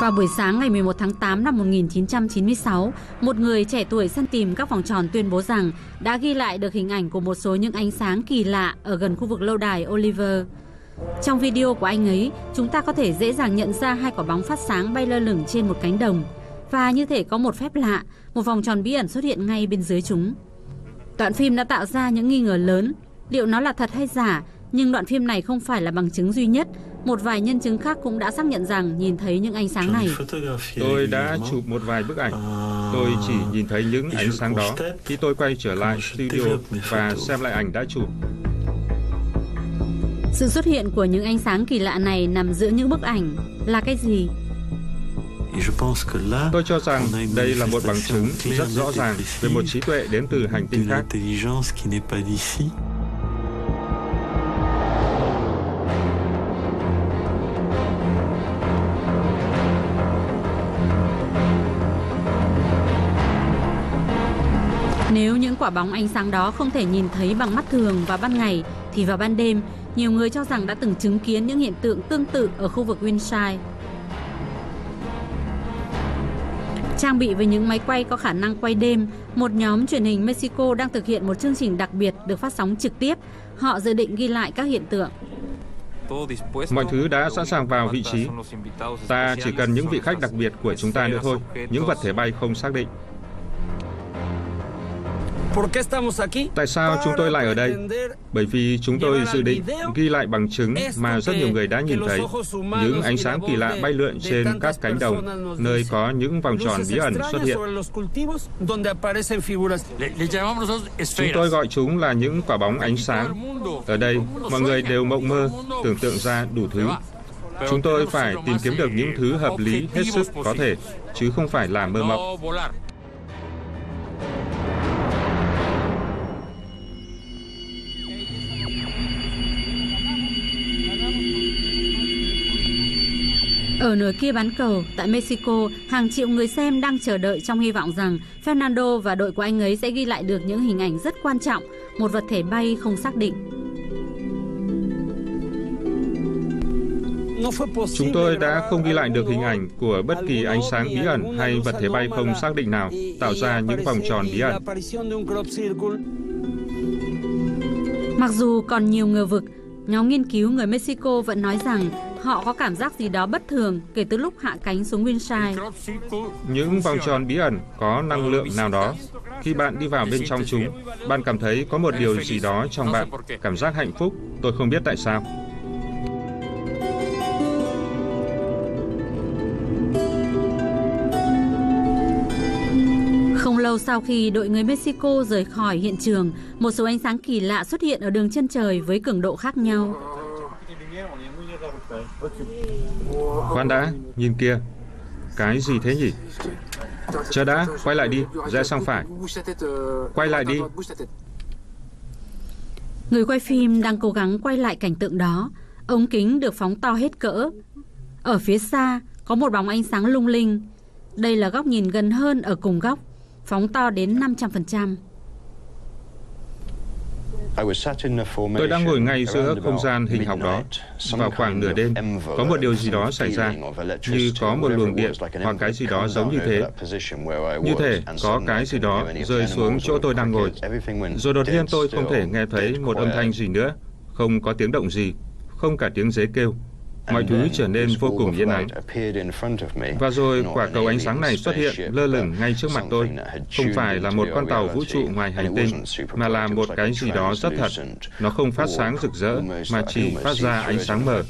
Vào buổi sáng ngày 11 tháng 8 năm 1996, một người trẻ tuổi săn tìm các vòng tròn tuyên bố rằng đã ghi lại được hình ảnh của một số những ánh sáng kỳ lạ ở gần khu vực lâu đài Oliver. Trong video của anh ấy, chúng ta có thể dễ dàng nhận ra hai quả bóng phát sáng bay lơ lửng trên một cánh đồng. Và như thể có một phép lạ, một vòng tròn bí ẩn xuất hiện ngay bên dưới chúng. Đoạn phim đã tạo ra những nghi ngờ lớn, liệu nó là thật hay giả, nhưng đoạn phim này không phải là bằng chứng duy nhất. Một vài nhân chứng khác cũng đã xác nhận rằng nhìn thấy những ánh sáng này. Tôi đã chụp một vài bức ảnh. Tôi chỉ nhìn thấy những ánh sáng đó khi tôi quay trở lại studio và xem lại ảnh đã chụp. Sự xuất hiện của những ánh sáng kỳ lạ này nằm giữa những bức ảnh là cái gì? Tôi cho rằng đây là một bằng chứng rất rõ ràng về một trí tuệ đến từ hành tinh khác. Nếu những quả bóng ánh sáng đó không thể nhìn thấy bằng mắt thường vào ban ngày, thì vào ban đêm, nhiều người cho rằng đã từng chứng kiến những hiện tượng tương tự ở khu vực Wilshire. Trang bị với những máy quay có khả năng quay đêm, một nhóm truyền hình Mexico đang thực hiện một chương trình đặc biệt được phát sóng trực tiếp. Họ dự định ghi lại các hiện tượng. Mọi thứ đã sẵn sàng vào vị trí. Ta chỉ cần những vị khách đặc biệt của chúng ta nữa thôi, những vật thể bay không xác định. Tại sao chúng tôi lại ở đây? Bởi vì chúng tôi dự định ghi lại bằng chứng mà rất nhiều người đã nhìn thấy, những ánh sáng kỳ lạ bay lượn trên các cánh đồng, nơi có những vòng tròn bí ẩn xuất hiện. Chúng tôi gọi chúng là những quả bóng ánh sáng. Ở đây, mọi người đều mộng mơ, tưởng tượng ra đủ thứ. Chúng tôi phải tìm kiếm được những thứ hợp lý hết sức có thể, chứ không phải là mơ mộng. Ở nửa kia bán cầu, tại Mexico, hàng triệu người xem đang chờ đợi trong hy vọng rằng Fernando và đội của anh ấy sẽ ghi lại được những hình ảnh rất quan trọng, một vật thể bay không xác định. Chúng tôi đã không ghi lại được hình ảnh của bất kỳ ánh sáng bí ẩn hay vật thể bay không xác định nào tạo ra những vòng tròn bí ẩn. Mặc dù còn nhiều ngờ vực, nhóm nghiên cứu người Mexico vẫn nói rằng họ có cảm giác gì đó bất thường kể từ lúc hạ cánh xuống Wilshire. Những vòng tròn bí ẩn có năng lượng nào đó. Khi bạn đi vào bên trong chúng, bạn cảm thấy có một điều gì đó trong bạn, cảm giác hạnh phúc, tôi không biết tại sao. Không lâu sau khi đội người Mexico rời khỏi hiện trường, một số ánh sáng kỳ lạ xuất hiện ở đường chân trời với cường độ khác nhau. Khoan đã, nhìn kia. Cái gì thế nhỉ? Chờ đã, quay lại đi, rẽ sang phải. Quay lại đi. Người quay phim đang cố gắng quay lại cảnh tượng đó. Ống kính được phóng to hết cỡ. Ở phía xa có một bóng ánh sáng lung linh. Đây là góc nhìn gần hơn ở cùng góc, phóng to đến 500%. Tôi đang ngồi ngay giữa không gian hình học đó. Vào khoảng nửa đêm, có một điều gì đó xảy ra, như có một luồng điện hoặc cái gì đó giống như thế. Như thể có cái gì đó rơi xuống chỗ tôi đang ngồi. Rồi đột nhiên tôi không thể nghe thấy một âm thanh gì nữa, không có tiếng động gì, không cả tiếng dế kêu. Mọi thứ trở nên vô cùng yên ắng. Và rồi quả cầu ánh sáng này xuất hiện lơ lửng ngay trước mặt tôi. Không phải là một con tàu vũ trụ ngoài hành tinh, mà là một cái gì đó rất thật. Nó không phát sáng rực rỡ, mà chỉ phát ra ánh sáng mờ.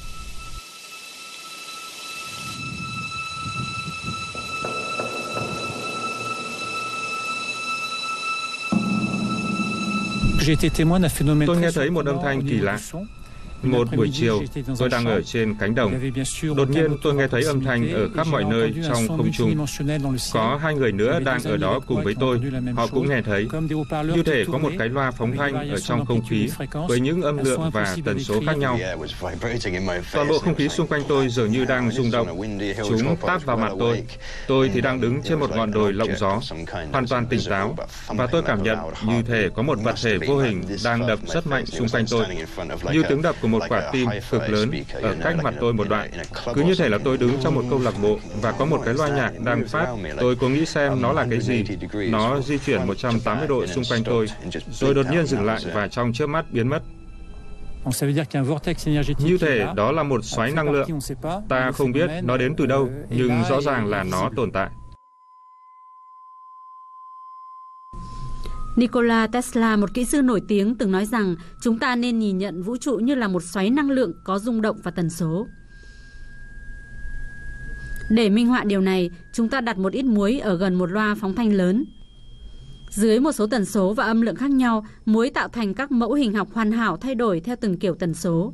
Tôi nghe thấy một âm thanh kỳ lạ. Một buổi chiều, tôi đang ở trên cánh đồng. Đột nhiên tôi nghe thấy âm thanh ở khắp mọi nơi trong không trung. Có hai người nữa đang ở đó cùng với tôi. Họ cũng nghe thấy. Như thể có một cái loa phóng thanh ở trong không khí với những âm lượng và tần số khác nhau. Toàn bộ không khí xung quanh tôi dường như đang rung động. Chúng táp vào mặt tôi. Tôi thì đang đứng trên một ngọn đồi lộng gió, hoàn toàn tỉnh táo. Và tôi cảm nhận như thể có một vật thể vô hình đang đập rất mạnh xung quanh tôi. Như tiếng đập của một quả tim cực lớn ở cách mặt tôi một đoạn. Cứ như thể là tôi đứng trong một câu lạc bộ và có một cái loa nhạc đang phát. Tôi cố nghĩ xem nó là cái gì. Nó di chuyển 180 độ xung quanh tôi. Tôi đột nhiên dừng lại và trong chớp mắt biến mất. Như thể đó là một xoáy năng lượng. Ta không biết nó đến từ đâu, nhưng rõ ràng là nó tồn tại. Nikola Tesla, một kỹ sư nổi tiếng, từng nói rằng chúng ta nên nhìn nhận vũ trụ như là một xoáy năng lượng có rung động và tần số. Để minh họa điều này, chúng ta đặt một ít muối ở gần một loa phóng thanh lớn. Dưới một số tần số và âm lượng khác nhau, muối tạo thành các mẫu hình học hoàn hảo thay đổi theo từng kiểu tần số.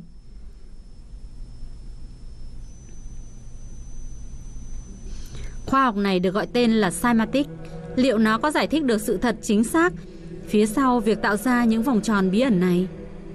Khoa học này được gọi tên là cymatic. Liệu nó có giải thích được sự thật chính xác phía sau việc tạo ra những vòng tròn bí ẩn này?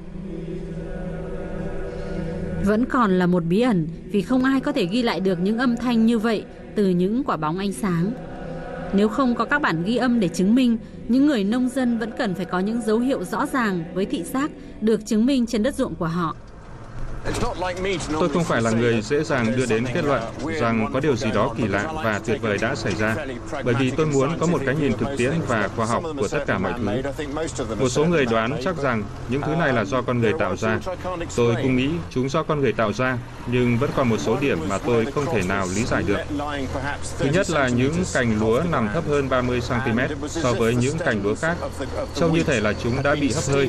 Vẫn còn là một bí ẩn vì không ai có thể ghi lại được những âm thanh như vậy từ những quả bóng ánh sáng. Nếu không có các bản ghi âm để chứng minh, những người nông dân vẫn cần phải có những dấu hiệu rõ ràng với thị giác được chứng minh trên đất ruộng của họ. Tôi không phải là người dễ dàng đưa đến kết luận rằng có điều gì đó kỳ lạ và tuyệt vời đã xảy ra, bởi vì tôi muốn có một cái nhìn thực tiễn và khoa học của tất cả mọi thứ. Một số người đoán chắc rằng những thứ này là do con người tạo ra. Tôi cũng nghĩ chúng do con người tạo ra, nhưng vẫn còn một số điểm mà tôi không thể nào lý giải được. Thứ nhất là những cành lúa nằm thấp hơn 30 cm so với những cành lúa khác, trông như thể là chúng đã bị hấp hơi.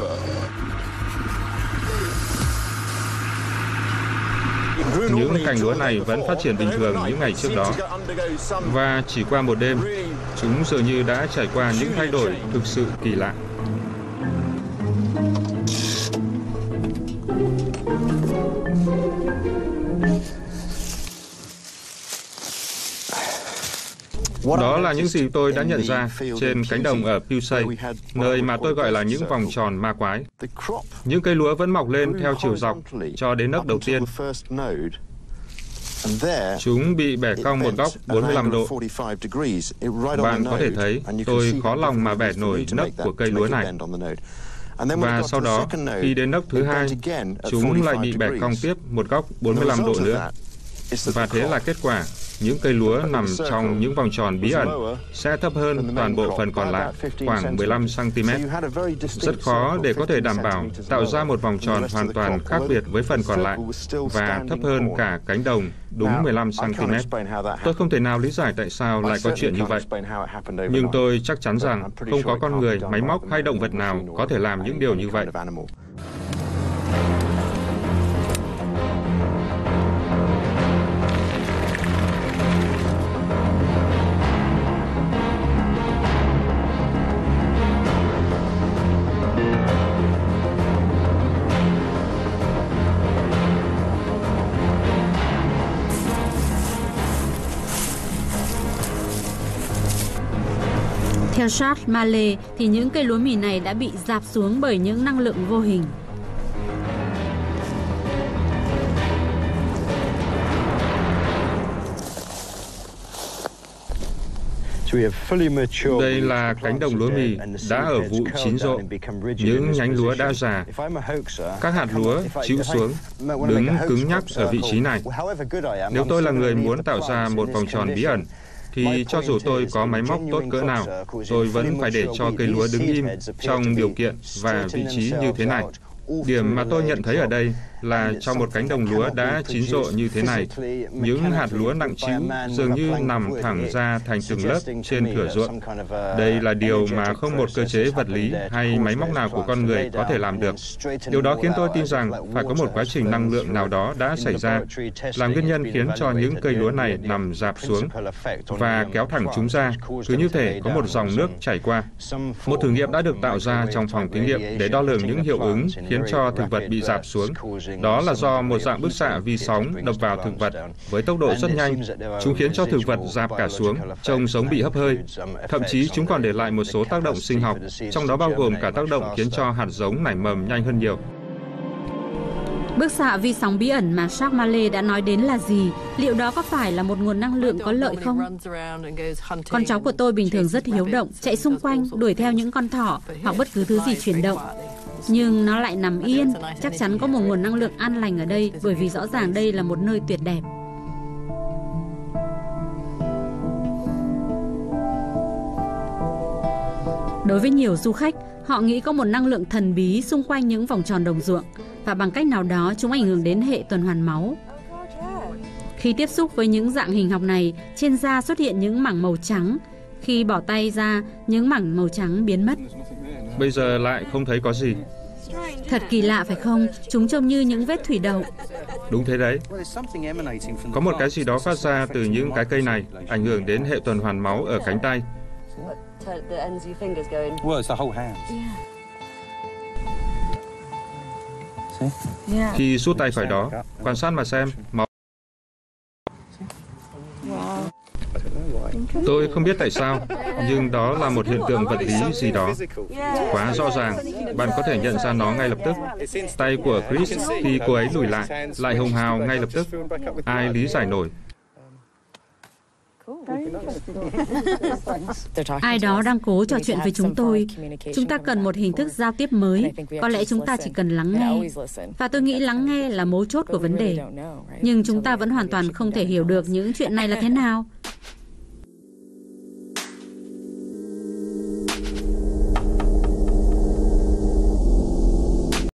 Những cành lúa này vẫn phát triển bình thường những ngày trước đó. Và chỉ qua một đêm, chúng dường như đã trải qua những thay đổi thực sự kỳ lạ. Đó là những gì tôi đã nhận ra trên cánh đồng ở Pusey, nơi mà tôi gọi là những vòng tròn ma quái. Những cây lúa vẫn mọc lên theo chiều dọc cho đến nấc đầu tiên. Chúng bị bẻ cong một góc 45 độ. Bạn có thể thấy tôi khó lòng mà bẻ nổi nấc của cây lúa này. Và sau đó, khi đến nấc thứ hai, chúng lại bị bẻ cong tiếp một góc 45 độ nữa. Và thế là kết quả. Những cây lúa nằm trong những vòng tròn bí ẩn sẽ thấp hơn toàn bộ phần còn lại khoảng 15 cm. Rất khó để có thể đảm bảo tạo ra một vòng tròn hoàn toàn khác biệt với phần còn lại và thấp hơn cả cánh đồng đúng 15 cm. Tôi không thể nào lý giải tại sao lại có chuyện như vậy. Nhưng tôi chắc chắn rằng không có con người, máy móc hay động vật nào có thể làm những điều như vậy. Theo Charles Mallet thì những cây lúa mì này đã bị rạp xuống bởi những năng lượng vô hình. Đây là cánh đồng lúa mì đã ở vụ chín rộ. Những nhánh lúa đã già. Các hạt lúa chĩu xuống, đứng cứng nhắc ở vị trí này. Nếu tôi là người muốn tạo ra một vòng tròn bí ẩn, thì cho dù tôi có máy móc tốt cỡ nào, tôi vẫn phải để cho cây lúa đứng im trong điều kiện và vị trí như thế này. Điểm mà tôi nhận thấy ở đây là trong một cánh đồng lúa đã chín rộ như thế này, những hạt lúa nặng trĩu dường như nằm thẳng ra thành từng lớp trên thửa ruộng. Đây là điều mà không một cơ chế vật lý hay máy móc nào của con người có thể làm được. Điều đó khiến tôi tin rằng phải có một quá trình năng lượng nào đó đã xảy ra, là nguyên nhân khiến cho những cây lúa này nằm rạp xuống và kéo thẳng chúng ra, cứ như thể có một dòng nước chảy qua. Một thử nghiệm đã được tạo ra trong phòng thí nghiệm để đo lường những hiệu ứng khiến cho thực vật bị rạp xuống. Đó là do một dạng bức xạ vi sóng đập vào thực vật với tốc độ rất nhanh. Chúng khiến cho thực vật rạp cả xuống, trông giống bị hấp hơi. Thậm chí chúng còn để lại một số tác động sinh học, trong đó bao gồm cả tác động khiến cho hạt giống nảy mầm nhanh hơn nhiều. Bức xạ vi sóng bí ẩn mà Jacques Mallet đã nói đến là gì? Liệu đó có phải là một nguồn năng lượng có lợi không? Con cháu của tôi bình thường rất hiếu động, chạy xung quanh, đuổi theo những con thỏ hoặc bất cứ thứ gì chuyển động. Nhưng nó lại nằm yên, chắc chắn có một nguồn năng lượng an lành ở đây, bởi vì rõ ràng đây là một nơi tuyệt đẹp. Đối với nhiều du khách, họ nghĩ có một năng lượng thần bí xung quanh những vòng tròn đồng ruộng và bằng cách nào đó chúng ảnh hưởng đến hệ tuần hoàn máu. Khi tiếp xúc với những dạng hình học này, trên da xuất hiện những mảng màu trắng. Khi bỏ tay ra, những mảng màu trắng biến mất. Bây giờ lại không thấy có gì. Thật kỳ lạ phải không? Chúng trông như những vết thủy đậu. Đúng thế đấy. Có một cái gì đó phát ra từ những cái cây này, ảnh hưởng đến hệ tuần hoàn máu ở cánh tay. Khi sút tay phải đó, quan sát mà xem, máu. Tôi không biết tại sao, nhưng đó là một hiện tượng vật lý gì đó. Quá rõ ràng, bạn có thể nhận ra nó ngay lập tức. Tay của Chris khi cô ấy lùi lại hồng hào ngay lập tức. Ai lý giải nổi. Ai đó đang cố trò chuyện với chúng tôi. Chúng ta cần một hình thức giao tiếp mới. Có lẽ chúng ta chỉ cần lắng nghe. Và tôi nghĩ lắng nghe là mấu chốt của vấn đề. Nhưng chúng ta vẫn hoàn toàn không thể hiểu được những chuyện này là thế nào.